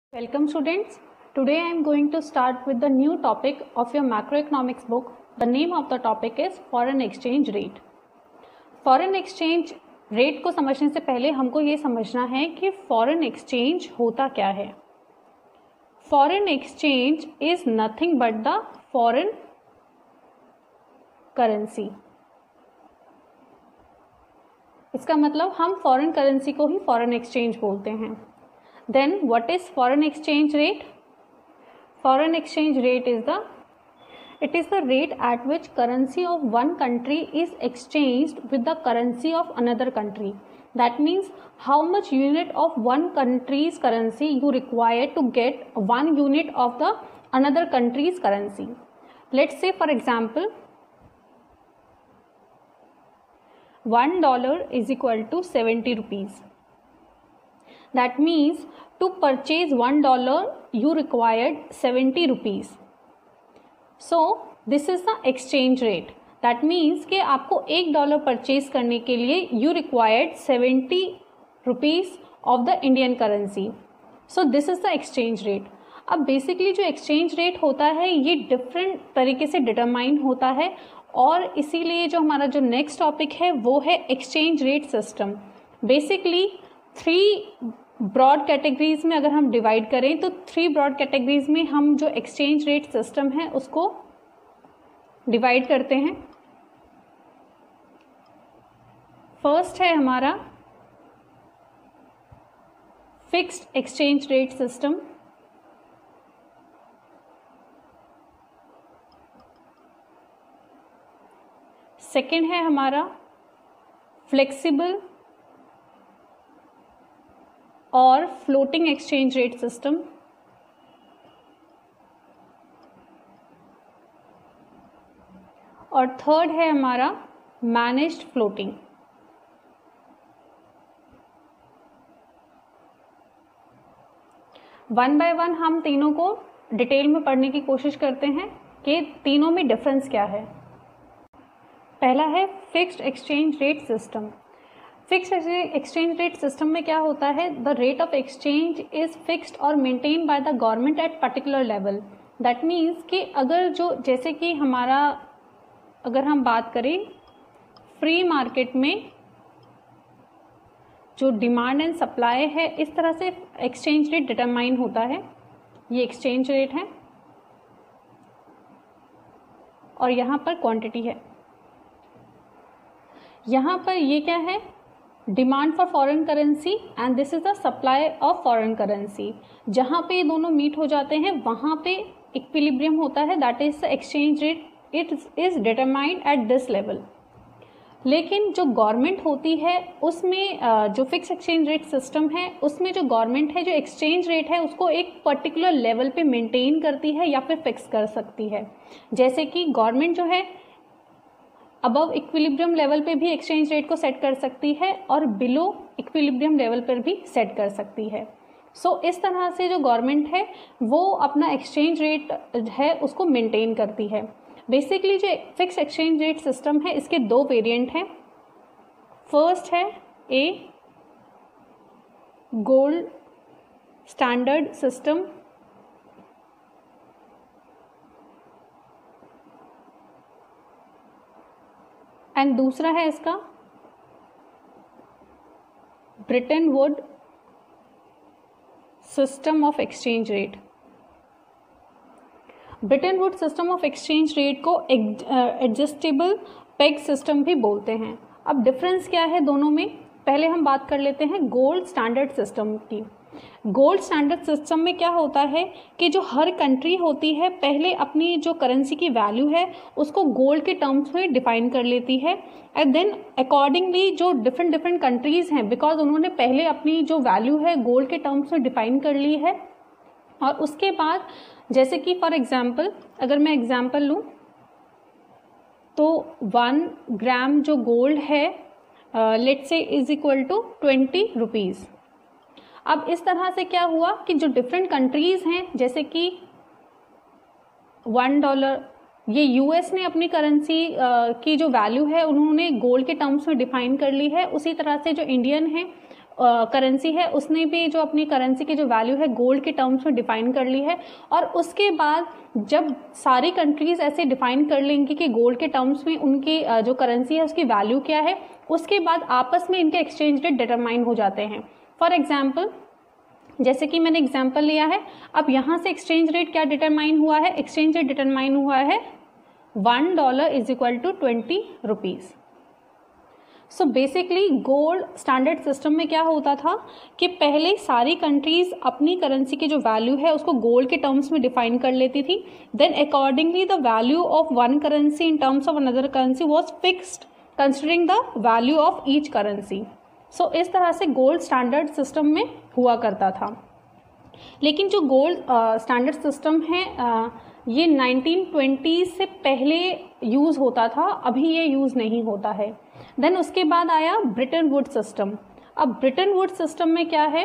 Welcome students. Today I am going to start with the new topic of your macroeconomics book. The name of the topic is foreign exchange rate. Foreign exchange rate को समझने से पहले हमको ये समझना है कि foreign exchange होता क्या है. Foreign exchange is nothing but the foreign currency. इसका मतलब हम foreign currency को ही foreign exchange बोलते हैं. Then what is foreign exchange rate? Foreign exchange rate is the rate at which currency of one country is exchanged with the currency of another country. That means how much unit of one country's currency you require to get 1 unit of the another country's currency. Let's say for example, $1 is equal to 70 rupees. That means to purchase $1 you required 70 rupees. So this is the exchange rate. That means कि आपको $1 purchase करने के लिए you required 70 rupees of the Indian currency. So this is the exchange rate. अब basically जो exchange rate होता है ये डिफरेंट तरीके से डिटरमाइन होता है और इसीलिए जो हमारा जो नेक्स्ट टॉपिक है वो है exchange rate system. Basically 3 broad categories में अगर हम डिवाइड करें तो 3 ब्रॉड कैटेगरीज में हम जो एक्सचेंज रेट सिस्टम है उसको डिवाइड करते हैं. फर्स्ट है हमारा fixed exchange rate system. Second है हमारा फ्लेक्सिबल और फ्लोटिंग एक्सचेंज रेट सिस्टम. और थर्ड है हमारा managed floating. One by one हम तीनों को डिटेल में पढ़ने की कोशिश करते हैं कि तीनों में डिफरेंस क्या है. पहला है fixed exchange rate system. Fixed exchange rate system में क्या होता है, the rate of exchange is fixed और maintain by the government at particular level. That means कि अगर जो जैसे कि हमारा अगर हम बात करें फ्री मार्केट में जो डिमांड एंड सप्लाई है इस तरह से एक्सचेंज रेट डिटरमाइन होता है. ये एक्सचेंज रेट है और यहाँ पर क्वांटिटी है. यहाँ पर ये क्या है, demand for foreign currency and this is the supply of foreign currency. जहाँ पे ये दोनों मीट हो जाते हैं वहाँ पे इक्विलिब्रियम होता है. That is the exchange rate. It is determined at this level. लेकिन जो गवर्नमेंट होती है उसमें जो फिक्स एक्सचेंज रेट सिस्टम है उसमें जो गवर्नमेंट है जो एक्सचेंज रेट है उसको एक पर्टिकुलर लेवल पे मेंटेन करती है या फिर फिक्स कर सकती है. जैसे कि गवर्नमेंट जो है अबव इक्विलिब्रियम लेवल पे भी एक्सचेंज रेट को सेट कर सकती है और बिलो इक्विलिब्रियम लेवल पर भी सेट कर सकती है. सो इस तरह से जो गवर्नमेंट है वो अपना एक्सचेंज रेट है उसको मेंटेन करती है. बेसिकली जो फिक्स एक्सचेंज रेट सिस्टम है इसके 2 वेरिएंट हैं. फर्स्ट है a gold standard system and दूसरा है इसका Bretton Wood system of exchange rate. Bretton Wood system of exchange rate को एडजस्टेबल पेग सिस्टम भी बोलते हैं. अब डिफरेंस क्या है दोनों में, पहले हम बात कर लेते हैं गोल्ड स्टैंडर्ड सिस्टम की. गोल्ड स्टैंडर्ड सिस्टम में क्या होता है कि जो हर कंट्री होती है पहले अपनी जो करेंसी की वैल्यू है उसको गोल्ड के टर्म्स में डिफाइन कर लेती है एंड देन अकॉर्डिंगली जो डिफरेंट कंट्रीज़ हैं बिकॉज उन्होंने पहले अपनी जो वैल्यू है गोल्ड के टर्म्स में डिफाइन कर ली है और उसके बाद जैसे कि फॉर एग्जांपल अगर मैं एग्जांपल लूँ तो 1 ग्राम जो गोल्ड है let's say is equal to 20 rupees. अब इस तरह से क्या हुआ कि जो डिफरेंट कंट्रीज़ हैं जैसे कि $1 ये यूएस ने अपनी करेंसी की जो वैल्यू है उन्होंने गोल्ड के टर्म्स में डिफाइन कर ली है. उसी तरह से जो इंडियन है करेंसी है उसने भी जो अपनी करेंसी की जो वैल्यू है गोल्ड के टर्म्स में डिफाइन कर ली है, और उसके बाद जब सारी कंट्रीज ऐसे डिफाइन कर लेंगी कि गोल्ड के टर्म्स में उनकी जो करेंसी है उसकी वैल्यू क्या है, उसके बाद आपस में इनके एक्सचेंज रेट डिटरमाइन हो जाते हैं। फॉर एग्जाम्पल, जैसे कि मैंने एग्जाम्पल लिया है, अब यहाँ से एक्सचेंज रेट क्या डिटरमाइन हुआ है, एक्सचेंज रेट डिटरमाइन हुआ है $1 is equal to 20 rupees. So basically gold standard system में क्या होता था कि पहले सारी कंट्रीज अपनी करेंसी की जो वैल्यू है उसको गोल्ड के टर्म्स में डिफाइन कर लेती थी, then accordingly the value of one currency in terms of another currency was fixed considering the value of each currency. So इस तरह से गोल्ड स्टैंडर्ड सिस्टम में हुआ करता था। लेकिन जो गोल्ड स्टैंडर्ड सिस्टम है ये 1920 से पहले यूज़ होता था, अभी ये यूज़ नहीं होता है। देन उसके बाद आया ब्रिटन वुड सिस्टम। अब ब्रिटन वुड सिस्टम में क्या है,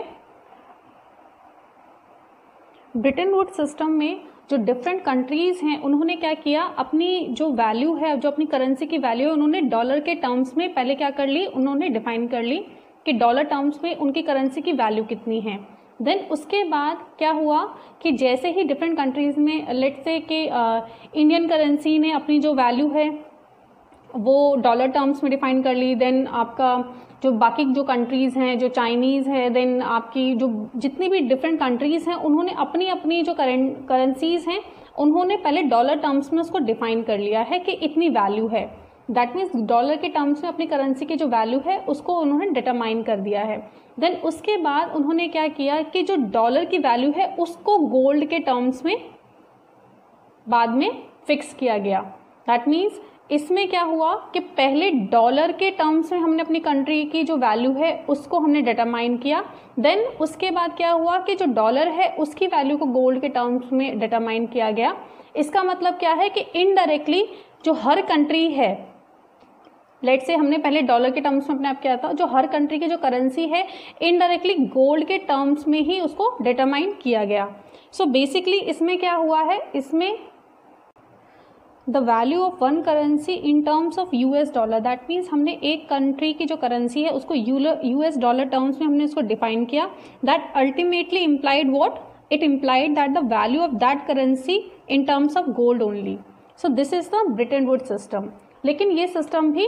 ब्रिटन वुड सिस्टम में जो डिफरेंट कंट्रीज हैं उन्होंने क्या किया, अपनी जो वैल्यू है, जो अपनी करेंसी की वैल्यू है, उन्होंने डॉलर के टर्म्स में पहले क्या कर ली, उन्होंने डिफाइन कर ली कि डॉलर टर्म्स में उनकी करेंसी की वैल्यू कितनी है। देन उसके बाद क्या हुआ कि जैसे ही डिफरेंट कंट्रीज में लेट्स से कि इंडियन करेंसी ने अपनी जो वैल्यू है वो डॉलर टर्म्स में डिफाइन कर ली, देन आपका जो बाकी जो कंट्रीज़ हैं, जो चाइनीज़ है, देन आपकी जो जितनी भी डिफरेंट कंट्रीज़ हैं उन्होंने अपनी अपनी जो करेंसीज़ हैं उन्होंने पहले डॉलर टर्म्स में उसको डिफाइन कर लिया है कि इतनी वैल्यू है। दैट मीन्स डॉलर के टर्म्स में अपनी करेंसी की जो वैल्यू है उसको उन्होंने डिटरमाइन कर दिया है। देन उसके बाद उन्होंने क्या किया कि जो डॉलर की वैल्यू है उसको गोल्ड के टर्म्स में बाद में फिक्स किया गया। दैट मीन्स इसमें क्या हुआ कि पहले डॉलर के टर्म्स में हमने अपनी कंट्री की जो वैल्यू है उसको हमने डिटरमाइन किया, देन उसके बाद क्या हुआ कि जो डॉलर है उसकी वैल्यू को गोल्ड के टर्म्स में डिटरमाइन किया गया। इसका मतलब क्या है कि इनडायरेक्टली जो हर कंट्री है, लेट से हमने पहले डॉलर के टर्म्स में अपने आप किया था, जो हर कंट्री की जो करेंसी है इनडायरेक्टली गोल्ड के टर्म्स में ही उसको डिटरमाइन किया गया। सो बेसिकली इसमें क्या हुआ है, इसमें the value of one currency in terms of US dollar, that means हमने एक कंट्री की जो करेंसी है उसको यूएस डॉलर टर्म्स में हमने उसको डिफाइन किया। That ultimately implied what, it implied that the value of that currency in terms of gold only. So this is the Bretton Wood system. लेकिन ये सिस्टम भी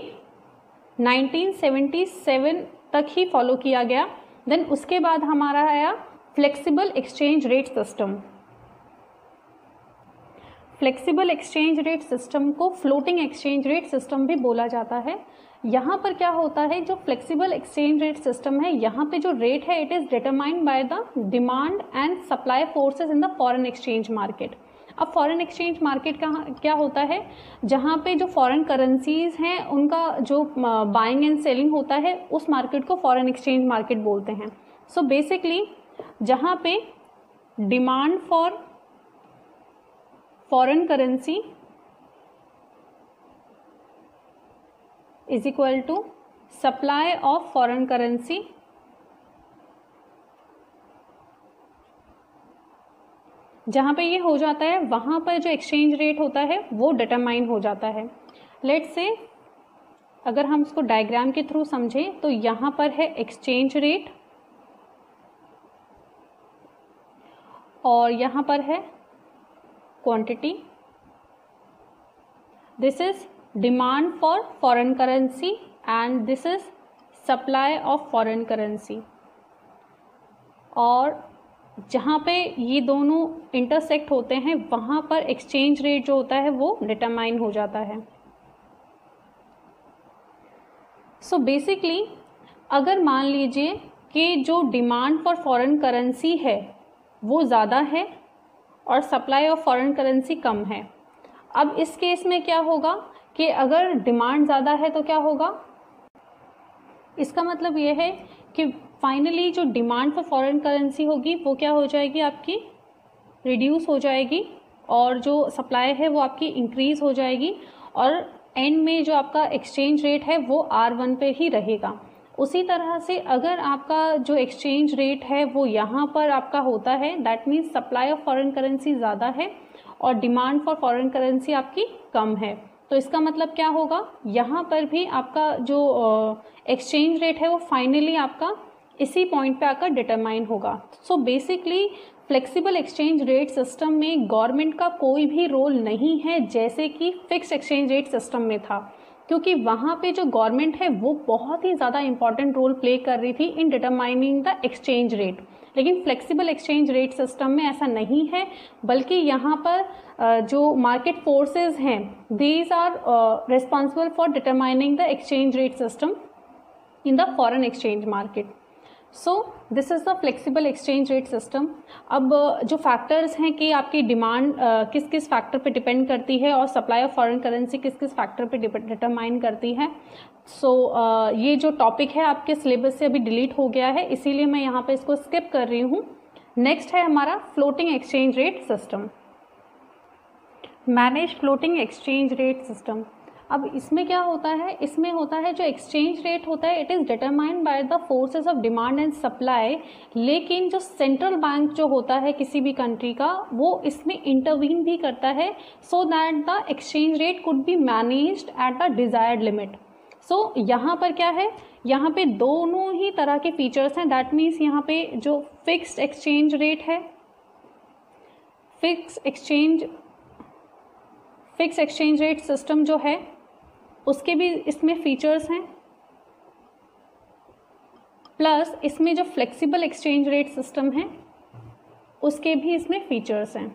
1977 तक ही फॉलो किया गया। देन उसके बाद हमारा आया flexible exchange rate system. Flexible exchange rate system को फ्लोटिंग एक्सचेंज रेट सिस्टम भी बोला जाता है। यहाँ पर क्या होता है, जो फ्लेक्सिबल एक्सचेंज रेट सिस्टम है यहाँ पे जो रेट है it is determined by the demand and supply forces in the foreign exchange market. अब फॉरेन एक्सचेंज मार्केट का क्या होता है, जहाँ पे जो फॉरेन करेंसीज हैं उनका जो बाइंग एंड सेलिंग होता है उस मार्केट को फॉरेन एक्सचेंज मार्केट बोलते हैं। सो बेसिकली जहाँ पे demand for foreign currency is equal to supply of foreign currency, जहाँ पे ये हो जाता है वहाँ पर जो एक्सचेंज रेट होता है वो डिटरमाइन हो जाता है। लेट्स से अगर हम इसको डायग्राम के थ्रू समझें तो यहाँ पर है एक्सचेंज रेट और यहाँ पर है quantity. This is demand for foreign currency and this is supply of foreign currency. और जहाँ पे ये दोनों इंटरसेक्ट होते हैं वहाँ पर एक्सचेंज रेट जो होता है वो डिटरमाइन हो जाता है। सो बेसिकली अगर मान लीजिए कि जो डिमांड फॉर फॉरेन करेंसी है वो ज़्यादा है और सप्लाई ऑफ फॉरेन करेंसी कम है, अब इस केस में क्या होगा कि अगर डिमांड ज़्यादा है तो क्या होगा, इसका मतलब ये है कि फाइनली जो डिमांड फॉर फॉरेन करेंसी होगी वो क्या हो जाएगी, आपकी रिड्यूस हो जाएगी और जो सप्लाई है वो आपकी इंक्रीज़ हो जाएगी और एंड में जो आपका एक्सचेंज रेट है वो R1 पे ही रहेगा। उसी तरह से अगर आपका जो एक्सचेंज रेट है वो यहाँ पर आपका होता है, that means supply of foreign currency ज़्यादा है और डिमांड फॉर फॉरेन करेंसी आपकी कम है, तो इसका मतलब क्या होगा, यहाँ पर भी आपका जो एक्सचेंज रेट है वो फाइनली आपका इसी पॉइंट पे आकर डिटरमाइन होगा। So basically flexible exchange rate system में गवर्नमेंट का कोई भी रोल नहीं है जैसे कि फिक्स्ड एक्सचेंज रेट सिस्टम में था, क्योंकि वहाँ पे जो गवर्नमेंट है वो बहुत ही ज़्यादा इंपॉर्टेंट रोल प्ले कर रही थी in determining the exchange rate. लेकिन फ्लेक्सिबल एक्सचेंज रेट सिस्टम में ऐसा नहीं है, बल्कि यहाँ पर जो मार्केट फोर्सेस हैं these are responsible for determining the exchange rate system in the foreign exchange market. So this is the flexible exchange rate system. अब जो फैक्टर्स हैं कि आपकी डिमांड किस किस फैक्टर पे डिपेंड करती है और सप्लाई ऑफ फॉरेन करेंसी किस किस फैक्टर पे डिटरमाइन करती है। सो ये जो टॉपिक है आपके सिलेबस से अभी डिलीट हो गया है, इसीलिए मैं यहाँ पे इसको स्किप कर रही हूँ। नेक्स्ट है हमारा floating exchange rate system, manage floating exchange rate system. अब इसमें क्या होता है, इसमें होता है जो एक्सचेंज रेट होता है it is determined by the forces of demand and supply, लेकिन जो सेंट्रल बैंक जो होता है किसी भी कंट्री का वो इसमें इंटरवीन भी करता है so that the exchange rate could be managed at the desired limit. So यहाँ पर क्या है, यहाँ पे दोनों ही तरह के फीचर्स हैं। दैट मीन्स यहाँ पे जो फिक्स्ड एक्सचेंज रेट है, फिक्स एक्सचेंज रेट सिस्टम जो है उसके भी इसमें फीचर्स हैं, प्लस इसमें जो फ्लेक्सिबल एक्सचेंज रेट सिस्टम है उसके भी इसमें फीचर्स हैं।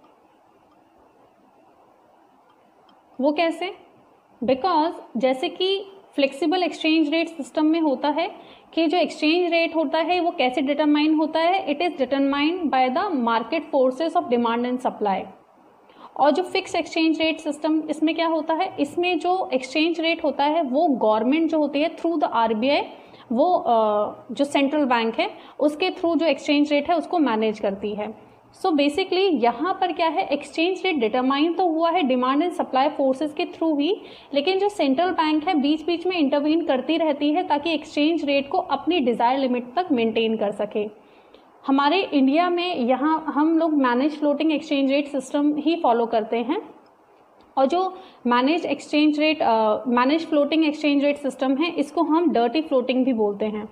वो कैसे? बिकॉज जैसे कि फ्लेक्सिबल एक्सचेंज रेट सिस्टम में होता है कि जो एक्सचेंज रेट होता है वो कैसे डिटरमाइन होता है, it is determined by the market forces of demand and supply. और जो फिक्स एक्सचेंज रेट सिस्टम इसमें क्या होता है, इसमें जो एक्सचेंज रेट होता है वो गवर्नमेंट जो होती है थ्रू द RBI, वो जो सेंट्रल बैंक है उसके थ्रू जो एक्सचेंज रेट है उसको मैनेज करती है। सो बेसिकली यहाँ पर क्या है, एक्सचेंज रेट डिटरमाइन तो हुआ है डिमांड एंड सप्लाई फोर्सेस के थ्रू ही, लेकिन जो सेंट्रल बैंक है बीच बीच में इंटरवीन करती रहती है ताकि एक्सचेंज रेट को अपनी डिजायर लिमिट तक मेंटेन कर सके। हमारे इंडिया में यहाँ हम लोग manage floating exchange rate system ही फॉलो करते हैं, और जो manage floating exchange rate system है इसको हम डर्टी फ्लोटिंग भी बोलते हैं।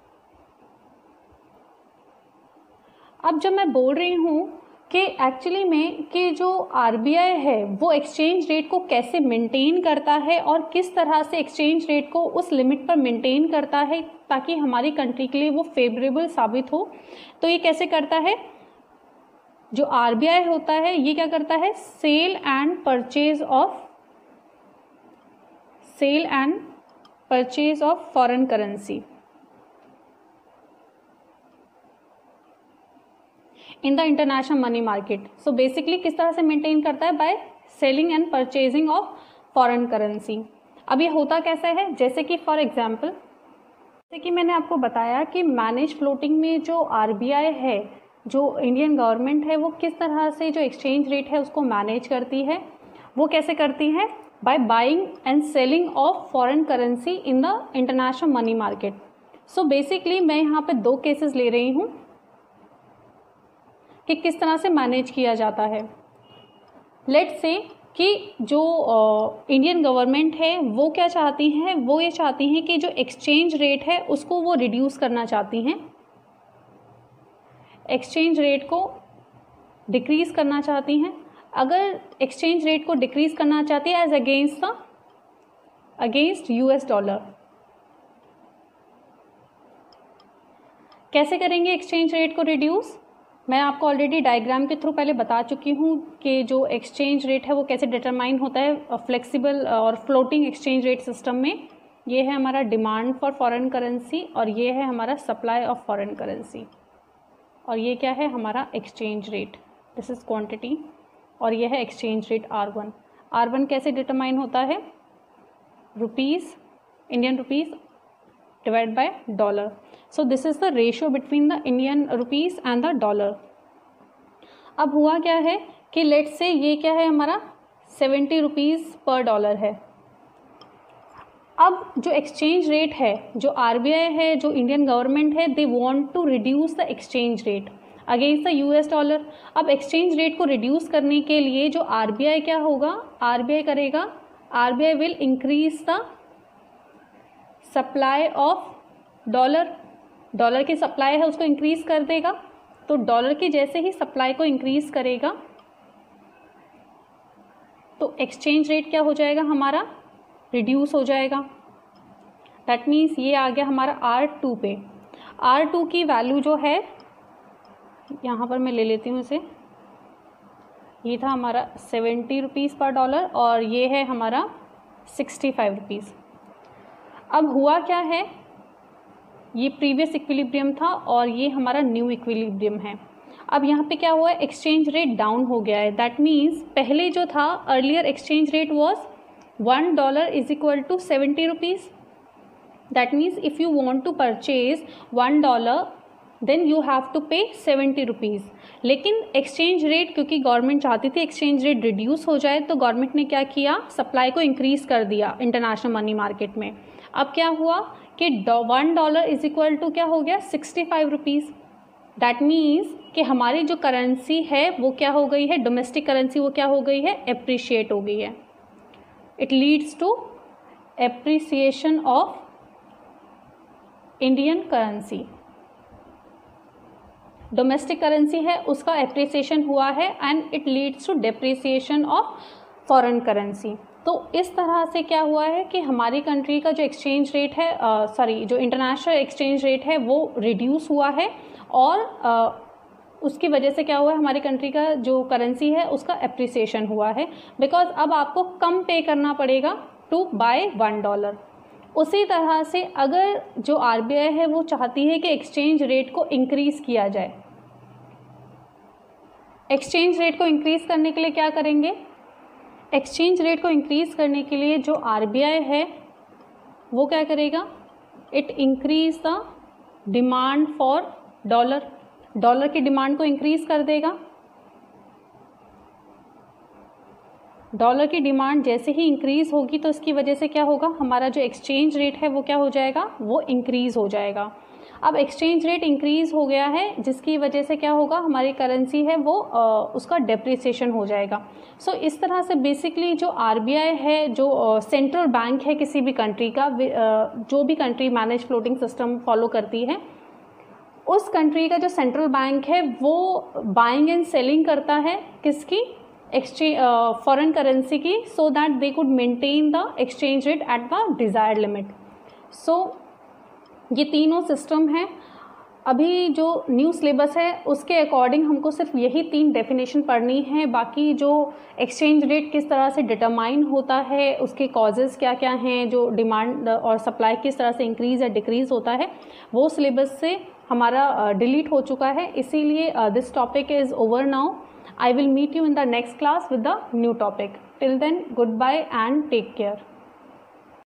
अब जब मैं बोल रही हूँ कि एक्चुअली में कि जो RBI है वो एक्सचेंज रेट को कैसे मेंटेन करता है और किस तरह से एक्सचेंज रेट को उस लिमिट पर मेंटेन करता है ताकि हमारी कंट्री के लिए वो फेवरेबल साबित हो, तो ये कैसे करता है, जो RBI होता है ये क्या करता है, sell and purchase of foreign currency in the international money market. So basically किस तरह से मेंटेन करता है, by selling and purchasing of foreign currency. अब ये होता कैसे है, जैसे कि फॉर एग्जांपल, जैसे कि मैंने आपको बताया कि मैनेज फ्लोटिंग में जो RBI है, जो इंडियन गवर्नमेंट है, वो किस तरह से जो एक्सचेंज रेट है उसको मैनेज करती है। वो कैसे करती है, by buying and selling of foreign currency in the international money market. So basically मैं यहाँ पे दो केसेस ले रही हूँ कि किस तरह से मैनेज किया जाता है। लेट्स से कि जो इंडियन गवर्नमेंट है वो क्या चाहती हैं, वो ये चाहती हैं कि जो एक्सचेंज रेट है उसको वो रिड्यूस करना चाहती हैं, एक्सचेंज रेट को डिक्रीज करना चाहती हैं। अगर एक्सचेंज रेट को डिक्रीज करना चाहती है एज अगेंस्ट US डॉलर, कैसे करेंगे एक्सचेंज रेट को रिड्यूस, मैं आपको ऑलरेडी डायग्राम के थ्रू पहले बता चुकी हूँ कि जो एक्सचेंज रेट है वो कैसे डिटरमाइन होता है फ्लेक्सिबल और फ्लोटिंग एक्सचेंज रेट सिस्टम में। ये है हमारा डिमांड फॉर फॉरेन करेंसी और ये है हमारा सप्लाई ऑफ फॉरेन करेंसी, और ये क्या है हमारा exchange rate, this is quantity, और ये है एक्सचेंज रेट R1। R1 कैसे डिटरमाइन होता है, rupees, Indian rupees divide by dollar. So this is the ratio between the Indian rupees and the dollar. अब हुआ क्या है कि लेट्स से ये क्या है हमारा 70 रुपीज़ पर डॉलर है। अब जो एक्सचेंज रेट है, जो RBI है, जो इंडियन गवर्नमेंट है, they want to reduce the exchange rate against the US dollar. अब एक्सचेंज रेट को रिड्यूस करने के लिए जो RBI क्या होगा, RBI करेगा, RBI will increase the supply of dollar dollar की सप्लाई है उसको इंक्रीज कर देगा, तो डॉलर की जैसे ही सप्लाई को इंक्रीज करेगा तो एक्सचेंज रेट क्या हो जाएगा हमारा, रिड्यूस हो जाएगा। दैट मीन्स ये आ गया हमारा R2 पे। R2 की वैल्यू जो है यहाँ पर मैं ले लेती हूँ इसे, ये था हमारा 70 रुपीज़ पर डॉलर और ये है हमारा 65 रुपीज़। अब हुआ क्या है, ये प्रीवियस इक्विलिब्रियम था और ये हमारा न्यू इक्विलिब्रियम है। अब यहाँ पे क्या हुआ है, एक्सचेंज रेट डाउन हो गया है। दैट मीन्स पहले जो था earlier exchange rate was $1 is equal to 70 rupees. That means if you want to purchase $1 then you have to pay 70 rupees. लेकिन एक्सचेंज रेट, क्योंकि गवर्नमेंट चाहती थी एक्सचेंज रेट रिड्यूस हो जाए, तो गवर्नमेंट ने क्या किया, सप्लाई को इंक्रीज़ कर दिया इंटरनेशनल मनी मार्केट में। अब क्या हुआ कि $1 इज इक्वल टू क्या हो गया, 65 रुपीज़। दैट मीन्स कि हमारी जो करेंसी है वो क्या हो गई है, डोमेस्टिक करेंसी वो क्या हो गई है, एप्रिशिएट हो गई है। It leads to appreciation of Indian currency. Domestic currency है उसका एप्रिसिएशन हुआ है and it leads to depreciation of foreign currency. तो इस तरह से क्या हुआ है कि हमारी कंट्री का जो एक्सचेंज रेट है, जो इंटरनेशनल एक्सचेंज रेट है वो रिड्यूस हुआ है और उसकी वजह से क्या हुआ है, हमारी कंट्री का जो करेंसी है उसका एप्रिसिएशन हुआ है, बिकॉज अब आपको कम पे करना पड़ेगा टू बाय $1। उसी तरह से अगर जो RBI है वो चाहती है कि एक्सचेंज रेट को इंक्रीज़ किया जाए, एक्सचेंज रेट को इंक्रीज़ करने के लिए क्या करेंगे, एक्सचेंज रेट को इंक्रीज़ करने के लिए जो RBI है वो क्या करेगा, it increase the demand for dollar. Dollar की डिमांड को इंक्रीज़ कर देगा। डॉलर की डिमांड जैसे ही इंक्रीज़ होगी तो इसकी वजह से क्या होगा, हमारा जो एक्सचेंज रेट है वो क्या हो जाएगा, वो इंक्रीज़ हो जाएगा। अब एक्सचेंज रेट इंक्रीज़ हो गया है जिसकी वजह से क्या होगा, हमारी करेंसी है वो उसका डेप्रिसिएशन हो जाएगा। सो इस तरह से बेसिकली जो RBI है, जो सेंट्रल बैंक है किसी भी कंट्री का, जो भी country manage floating system follow करती है, उस कंट्री का जो सेंट्रल बैंक है वो बाइंग एंड सेलिंग करता है किसकी, फॉरेन करेंसी की, so that they could maintain the exchange rate at the desired limit. So ये तीनों सिस्टम हैं। अभी जो न्यू सिलेबस है उसके अकॉर्डिंग हमको सिर्फ यही 3 डेफिनेशन पढ़नी है। बाकी जो एक्सचेंज रेट किस तरह से डिटरमाइन होता है, उसके कॉजेज़ क्या क्या हैं, जो डिमांड और सप्लाई किस तरह से इंक्रीज़ या डिक्रीज़ होता है, वो सिलेबस से हमारा डिलीट हो चुका है। इसीलिए this topic is over now. I will meet you in the next class with the new topic. Till then, goodbye and take care.